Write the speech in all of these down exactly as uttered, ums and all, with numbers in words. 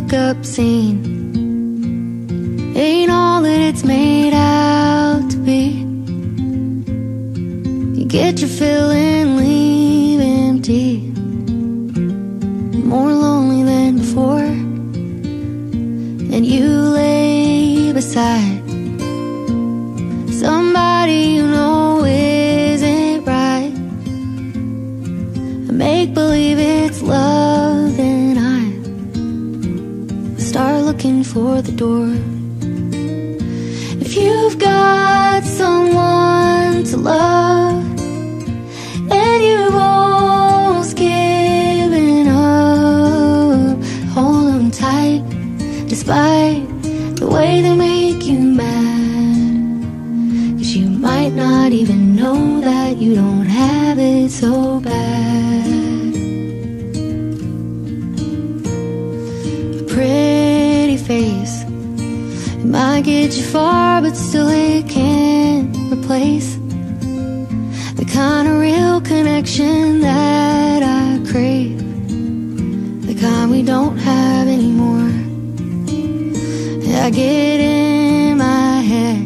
hookup scene ain't all that it's made out to be. You get your fill and leave empty, more lonely than before. And you lay beside somebody you know isn't right. I make believe it's love, and I start looking for the door. If you've got someone to love and you've almost given up, hold them tight despite the way they make you mad. 'Cause you might not even know that you don't have it so bad. A pretty face, it might get you far, but still it can't replace the kind of real connection that I crave, the kind we don't have anymore. I get in my head,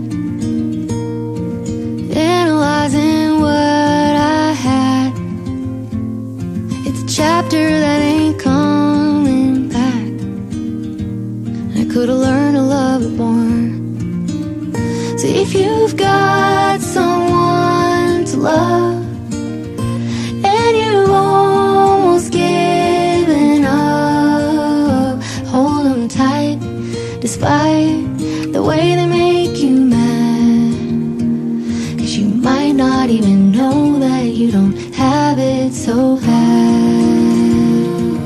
analyzing what I had. It's a chapter that ain't coming back. I could've learned to love it more. So if you've got someone to love and you've almost given up, hold them tight despite the way they make you mad. 'Cause you might not even know that you don't have it so bad.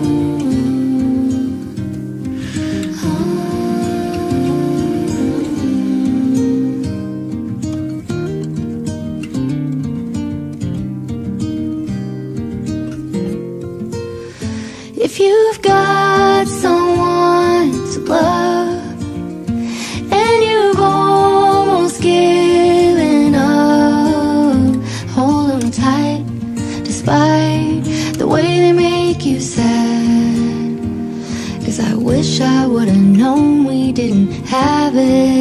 If you've got someone to love and you've almost given up, hold them tight despite the way they make you sad. 'Cause I wish I would've known we didn't have it